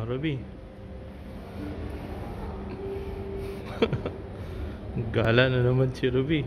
Ruby. Gala na naman si Ruby.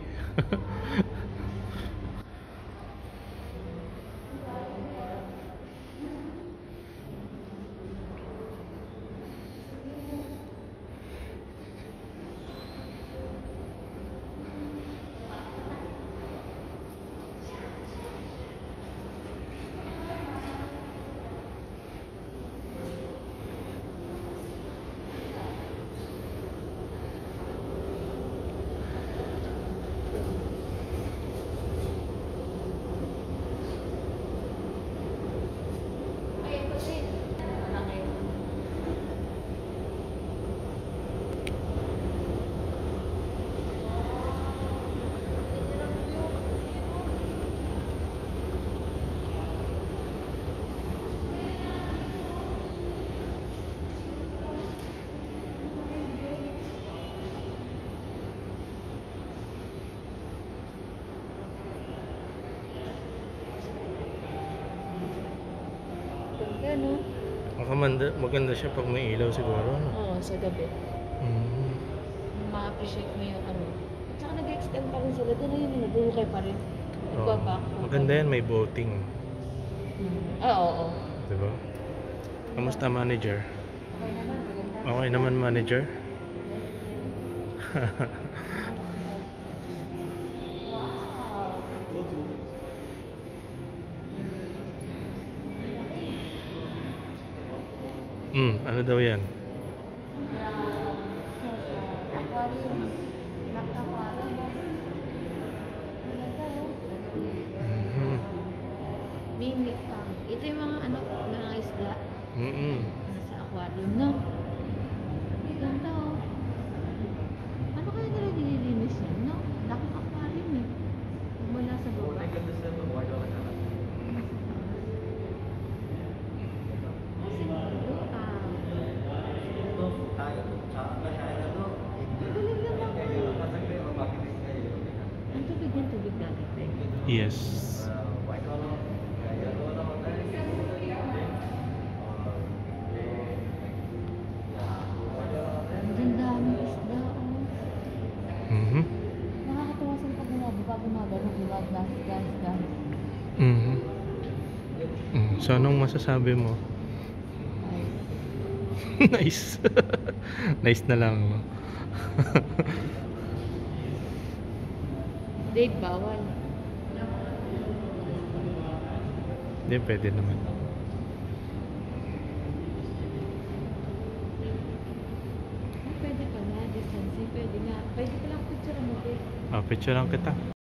Ano? Maganda siya pag may ilaw siguro, no? Oo, sa gabi. Ma-appreciate mo yung ano. At saka nag-extend pa rin sila. Doon na yun, nag-ukay pa rin. Nagbaba. Maganda yan, may boating. Oo. Diba? Kamusta manager? Okay naman, maganda. Okay naman manager? Ano daw yan? Mimik tank. Ito yung mga ano, mga isda. Nasa aquarium, no? Ganda, oh. Ano kaya nila nililinis yan, no? Laking aquarium, eh. Huwag mo nasa baba. Ang tubig yan, tubig dagat, eh. Yes. Ang daming isda, oh. Nakakatawa sa pag gumagano, gumagano. So anong masasabi mo? Nice. Nice na lang, no? Date bawal. Hindi, pwede naman. Pwede pala, distancing, pwede nga. Pwede palang picture mo, eh. Picture lang kita.